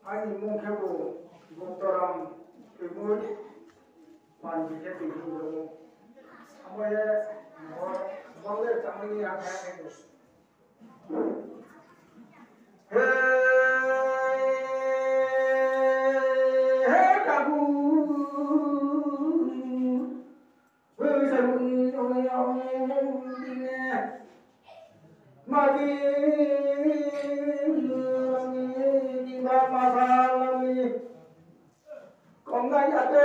아니 뭉개고 목도랑 그물 반지게 비비고 사모에 뭐를 장면이 하게 해 가구 의사분이 오영이네 마기 니가 마살라미 건강하게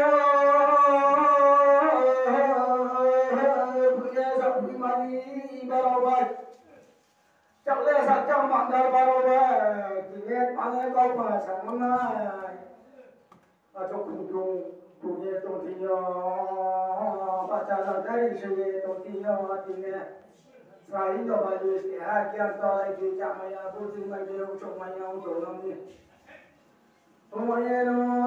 그래서 우리 많이 바라봐 chắc lẽ sao trong bạn đời bao về thì nghe bạn nghe câu mà sáng hôm nay ở trong cùng nghe tôi thì bà cha là đây thì tôi thì nghe sai cho bà đi thì hai kia to lại thì chạm mày bố thì mày đều chồng mày nhau rồi làm gì không mày nó